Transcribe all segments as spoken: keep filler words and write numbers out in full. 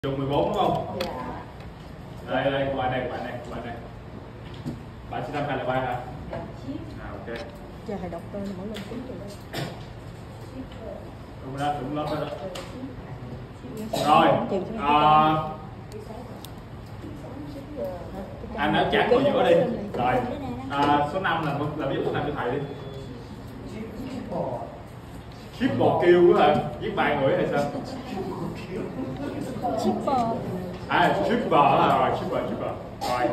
Dùng mười bốn đúng không? Dạ. Đây đây, bạn này, bạn này, bạn này. Bạn sinh năm hai không không ba hả? Dạ. À ok. Giờ thầy đọc tên mỗi lần tính rồi đó. Đúng đó, đúng lớp đó. Rồi. À, anh đã chặt vào giữa đi. Rồi. À, số năm là là ví dụ số năm cho thầy đi. Triple kill hả? Giết ba người hay sao? Shipper. À, shipper à, rồi, shipper, shipper. Rồi.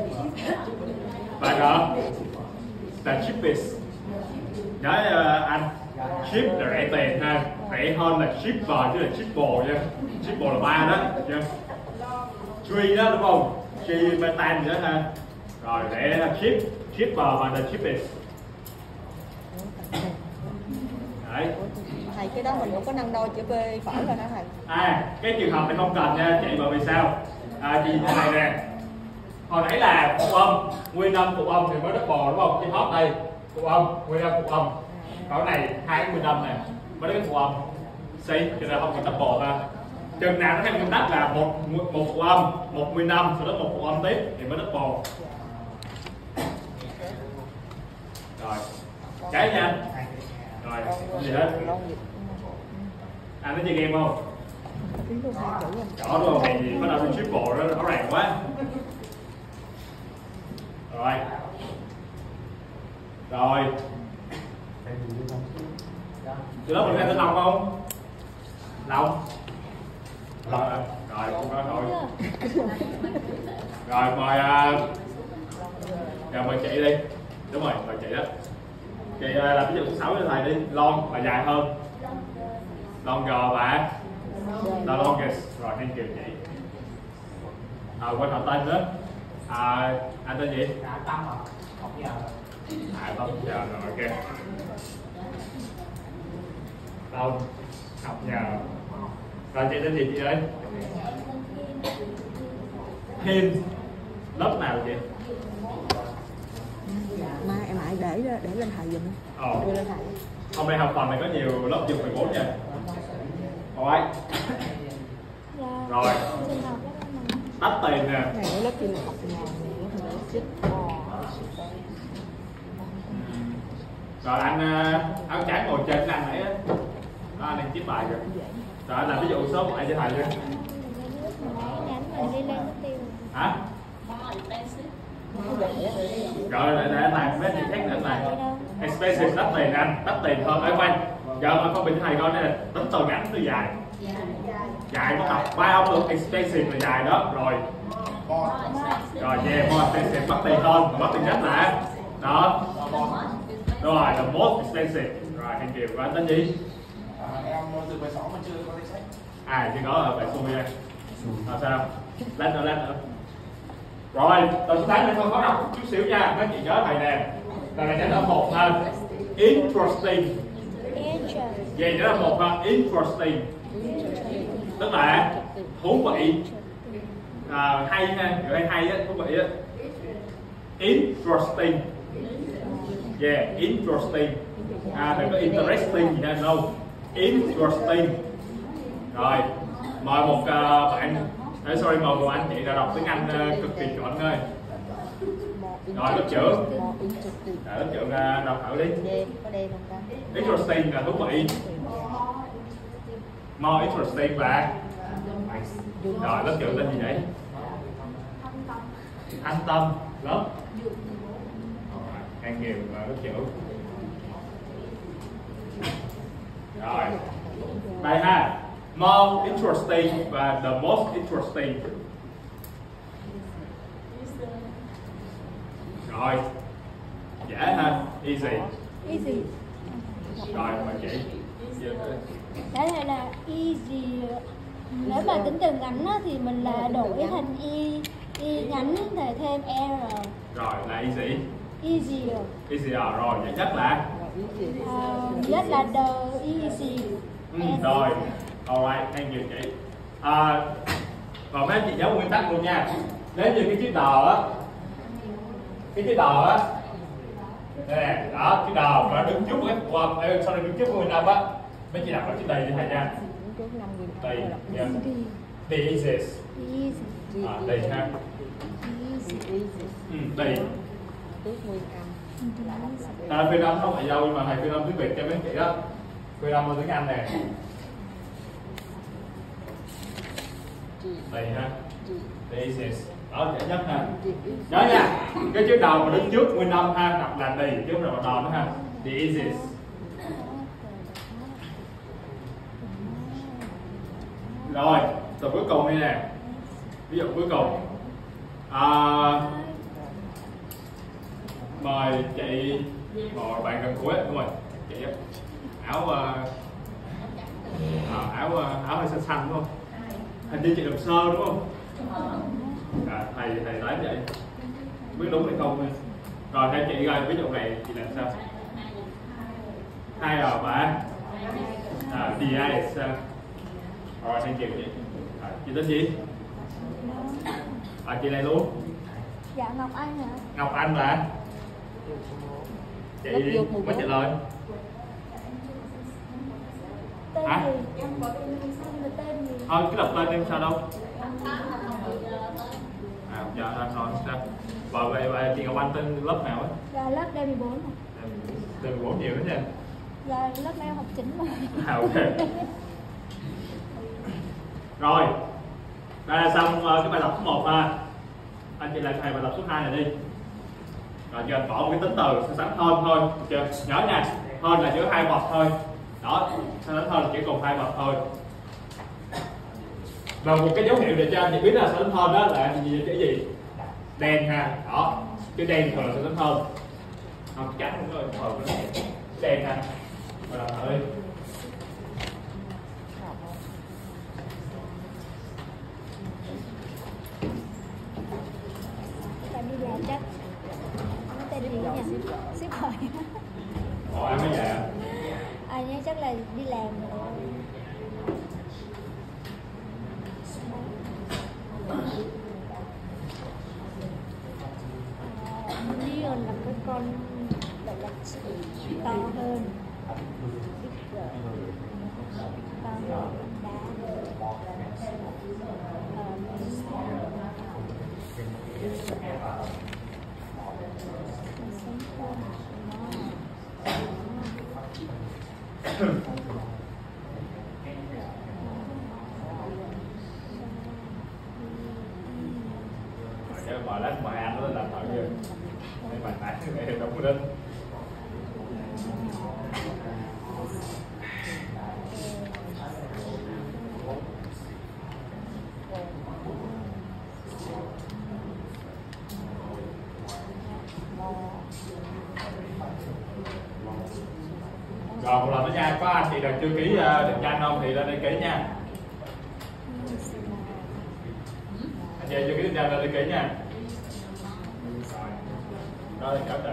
Bạn hả? Là cheapest. Nhớ uh, anh, ship là rẻ tiền ha, rẻ hơn là shipper chứ là triple nha. Triple là ba đó nha. Three đó đúng không? Three metan gì đó ha. Rồi rẻ là ship, shipper và là cheapest. Đấy. Thầy cái đó mình cũng có năng đo chữ B phở rồi hả thầy? À, cái trường hợp này không cần nha chị, bởi vì sao? À, chị như này nè. Hồi nãy là phụ âm, nguyên âm phụ âm thì mới double đúng không? Cái hot đây, phụ âm, nguyên âm phụ âm. Còn cái này hai cái nguyên âm nè, mới đến cái phụ âm. C, cho nên không cần double ha. Chừng nào nó theo nguyên tắc là một một phụ âm, một nguyên âm, sau đó một phụ âm tiếp thì mới double. Rồi, cái nha. Rồi, không gì hết. Anh có chơi game không? Rõ luôn, này thì bắt đầu từ triple đó, rõ ràng quá. Rồi. Rồi. Từ đó mình nghe tên Long không? Long. Long hả? Rồi, không có thôi. Rồi, mời uh... rồi mời chị đi. Đúng rồi, mời chị đó. Chị uh, làm ví dụ số sáu cho thầy đi, long và dài hơn. Longer và the longest. Rồi, thank you chị. À, quên hỏi tên nữa. À, anh tên gì? Dạ, Tâm ạ. Học giờ. À, Tâm giờ rồi, ok. Tâm, học giờ. Rồi, chị tên gì chị ơi? Hiên. Lớp nào chị? Mai em lại để để lên thầy giùm. Ồ. Đưa lên thầy. Hôm nay học phần này có nhiều lớp dùng mười bốn nha. Rồi. Rồi. Tắt tiền nè. Này cái lớp kia là học ngàn này, lớp này chích. Rồi anh áo trắng ngồi trên anh nãy á. Đó, anh đang chép bài rồi. Rồi anh làm ví dụ số một cho thầy đi. Hả? Rồi để, để anh làm mấy chuyện khác nữa anh làm. Expensive đắt tiền anh, đắt tiền hơn ở quanh. Giờ mà con bị thầy coi đây là tính từ ngắn tới dài. Dài nó học ba ông luôn, expensive là dài đó. Rồi. Rồi yeah, more expensive mất tiền hơn, mà mất tiền nhất là đó. Rồi là most expensive. Rồi thank you. Và anh tên gì? Em từ bài sáu mà chưa có lấy sách. À chưa có ở bài xui đây. Rồi sao? Lát nữa, lát nữa. Rồi, từ số tám này thôi khó đọc chút xíu nha, mấy chị nhớ thầy nè. Là này nhớ là một ha. Interesting. Về nhớ là một ha, interesting. Tức là thú vị. À, hay ha, kiểu hay hay á, thú vị á. Interesting. Yeah, interesting. À, đừng có interesting gì nha, no. Interesting. Rồi, mời một uh, bạn. Hey, sorry, mời một anh chị đã đọc tiếng Anh uh, cực kỳ chuẩn thôi. Rồi, lớp trưởng. Rồi, lớp trưởng uh, đọc thử đi. Interesting là thú vị. More interesting và rồi, lớp trưởng tên gì vậy? Anh Tâm. Lớp An Kiều và lớp trưởng. Rồi, đây ha. More interesting và the most interesting. Rồi, dễ ha, easy. Easy. Rồi, mời chị. Đấy này là easy. Nếu mà tính từ ngắn á, thì mình là đổi thành y y ngắn thì thêm r. Rồi là easy. Easier. Easier rồi, vậy nhất là Uh, nhất là the easy. ừ, rồi. Alright, thank you chị. À, còn mấy anh chị nhớ nguyên tắc luôn nha. Nếu như cái chữ đò á, cái chữ đò á, đây nè, đó, chữ đò và đứng trước cái phụ âm, ê, sorry, đứng trước nguyên âm á, mấy chị đọc là chữ đầy như thầy nha. Đầy, nha. The easiest. Easy. À, đây ha. Easy. Ừ, đây. Tước nguyên âm. À, phiên âm không phải dâu nhưng mà thầy phiên âm tiếng Việt cho mấy anh chị đó. Phiên âm là tiếng Anh nè. Đây ha. The easiest. Đó dễ nhất ha. Nhớ nha. Cái chữ đầu mà đứng trước nguyên âm ha, đọc là đi chứ không là đò nữa ha. The easiest. Rồi, từ cuối cùng đây nè. Ví dụ cuối cùng. À, mời chị một bạn gần cuối đúng rồi chị áo uh, à, áo uh, áo hơi xanh xanh đúng không, hình như chị làm sơ đúng không, à, thầy thầy nói vậy biết đúng hay không. Rồi theo chị coi ví dụ này chị làm sao, hai rồi bạn à, đi ai sao, rồi theo chị chị à, chị tên gì, à, chị này luôn. Dạ Ngọc Anh hả? Ngọc Anh là chị mới trả lời. Tên Hả? gì? Em có tên là tên gì? Thôi cứ đọc tên em sao đâu. À dạ thôi thôi sao. Và vậy vậy chị Ngọc Anh tên lớp nào ấy? Dạ lớp D mười bốn này. Tên mười bốn nhiều đó nha. Dạ lớp em học chính mà. À ok. Rồi. Đây là xong uh, cái bài tập số một ha. Anh chị lại thầy bài tập số hai này đi. Rồi giờ bỏ một cái tính từ so sánh hơn thôi, được chưa? Nhớ nha, hơn là chỉ có hai bậc thôi. Đó, so sánh hơn là chỉ còn hai bậc thôi. Và một cái dấu hiệu để cho anh chị biết là so sánh hơn đó là gì, cái gì? Đen ha, đó, cái đen thường là so sánh hơn. Không trắng không rồi, thường nó đen ha. Rồi làm thử đi. Đi làm chắc nó tên gì nhỉ? Shipper. Ồ, em mới vậy à? À nhá, chắc là đi làm rồi. À, Neon là cái con gọi là to hơn. Shipper. To hơn đá. Cái bài lát bài anh nó làm thử chưa? Cái bài tải này đúng lên. Rồi một lần nữa nha, có anh chị nào chưa ký định danh không thì lên đây ký nha. Anh chị chưa ký định danh lên đây ký nha. Rồi, đó là kéo trời.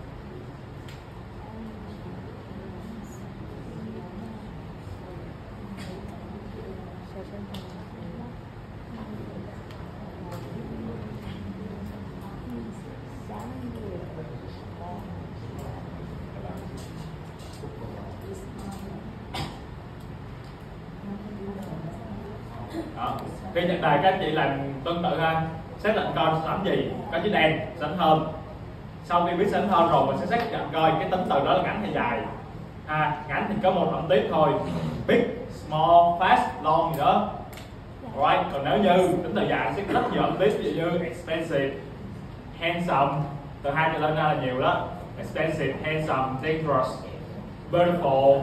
Đó. Khi nhận đề các anh chị làm tương tự ha, xác định coi sẵn gì, có chữ đen sẵn hơn. Sau khi biết sẵn hơn rồi mình sẽ xác định coi cái tính từ đó là ngắn hay dài. À, ngắn thì có một họa tiết thôi, big, small, fast, long gì đó. Alright, còn nếu như tính từ dài sẽ có rất nhiều họa tiết, ví dụ như expensive, handsome, từ hai trở lên ra là nhiều đó. Expensive, handsome, dangerous, beautiful.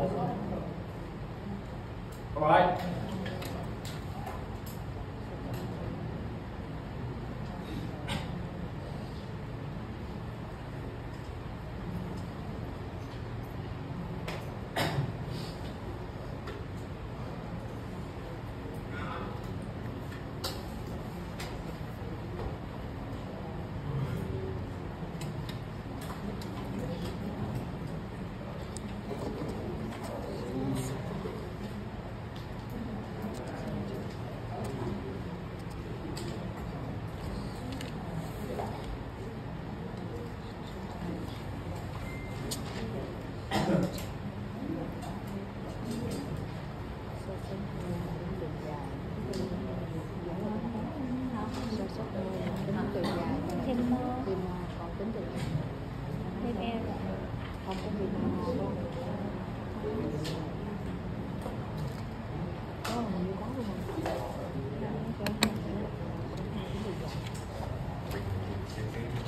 Alright.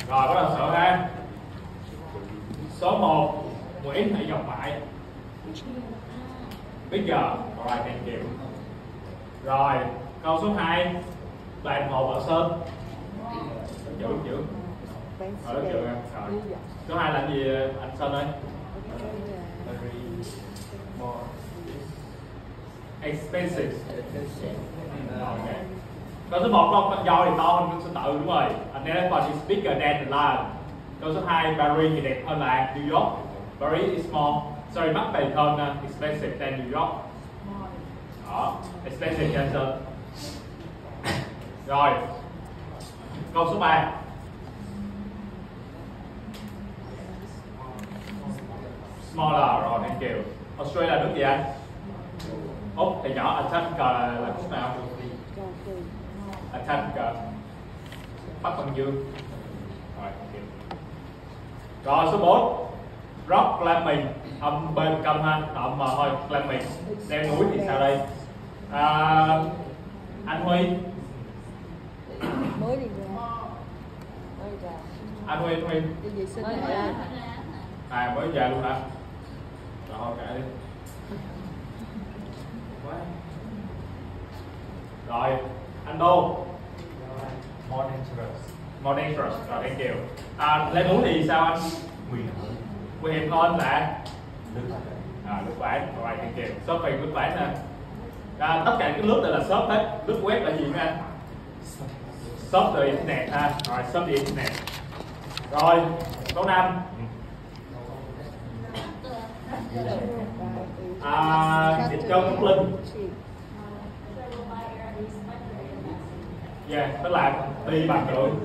Rồi bắt đầu sửa ha. Số một, Nguyễn hãy dòng phải. Bây giờ, rồi thank you. Rồi, câu số hai, đoạn một ở Sơn. Chữ chữ. Rồi đó chữ em. Rồi. Số hai là gì anh Sơn ơi? Expensive. Ok. Câu số một con con dao thì to hơn con số tự, đúng rồi. An elephant is bigger than a lion. Câu số hai, Paris thì đẹp hơn là New York. Paris is small. Sorry, mắc tiền hơn uh, expensive than New York. Đó, expensive answer. Rồi. Câu số ba. Smaller, rồi thank you. Australia là nước gì anh? Úc thì nhỏ, Antarctica là, là quốc nào? Antarctica. Bắc Băng Dương. Rồi, thank you. Rồi số bốn. Rock climbing, âm bên cầm ha, âm mà thôi, climbing. Leo núi thì sao đây? À, anh Huy. Mới đi ra. Mới ra. Anh Huy, anh Huy. Đi vệ sinh hả? À mới về luôn hả? Rồi kệ đi. Rồi, anh Đô. More dangerous. More dangerous, rồi thank you. À, leo núi thì sao anh? Nguy hiểm. Nguy hiểm hơn là Nước lạnh. à, nước ván, rồi thank you. Surfing nước ván nè. À, tất cả các nước đều là surf hết. Nước web là gì nữa anh? Surf từ internet ha. Rồi surf từ internet. Rồi, câu năm. À, dịch châu Ngọc Linh. Yeah, tức là đi bằng đường.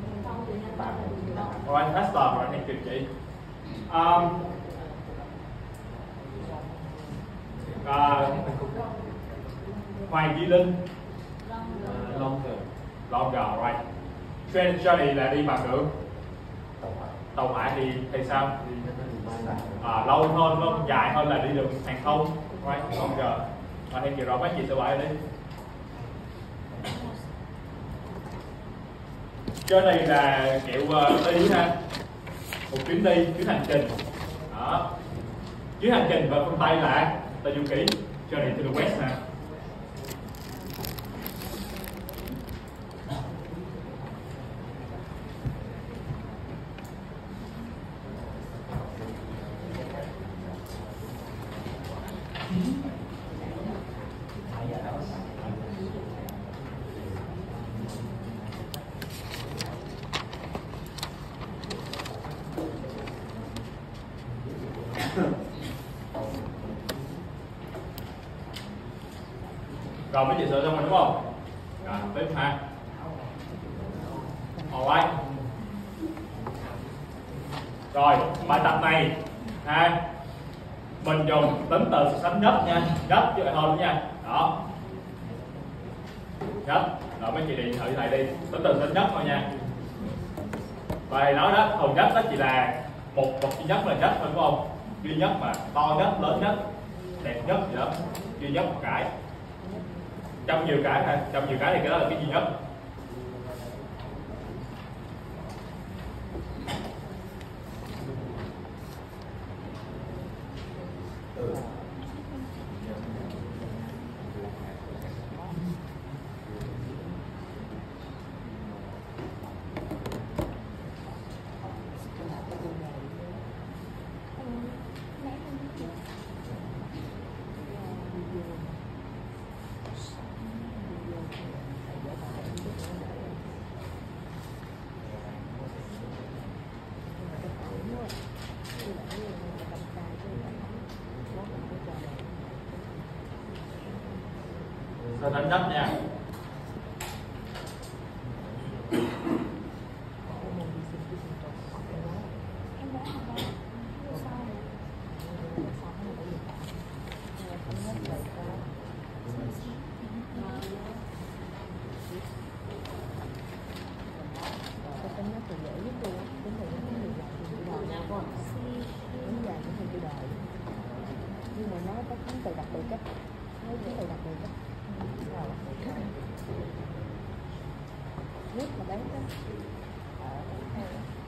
Rồi, Tesla, rồi thank you chị. Um, à, Hoàng Duy Linh. Longer. Longer, right. Train journey là đi bằng đường. Tàu hỏa thì thì sao? À, lâu hơn, lâu dài hơn là đi đường hàng không, right? Longer. Rồi thank you, rồi mấy chị sẽ bài đi. Journey là kiểu uh, đi ha, một chuyến đi, chuyến hành trình. Đó. Chuyến hành trình và phương Tây là Tây Du Ký, Journey to the West ha. Rồi mấy chị sửa xong rồi đúng không? Rồi tiếp ha. Alright. Rồi bài tập này ha, mình dùng tính từ so sánh nhất nha, nhất chứ không nha. Đó. Nhất. Rồi mấy chị đi thử thầy đi, tính từ so sánh nhất thôi nha. Và thầy nói đó, thường nhất đó chỉ là một một duy nhất là nhất thôi đúng không? Duy nhất mà to nhất, lớn nhất, đẹp nhất gì đó, duy nhất một cái. Trong nhiều cái ha, trong nhiều cái thì cái đó là cái duy nhất. So sánh nhất nha. Nhưng mà nó có tính từ đặc biệt á, nó tính từ đặc biệt á. Nước mà bán đó.